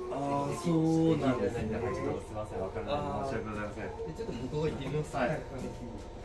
ああ、そうなんですね。 ちょっとすみません、わからない。申し訳ございません。 ちょっと向こう行ってみます。 はい。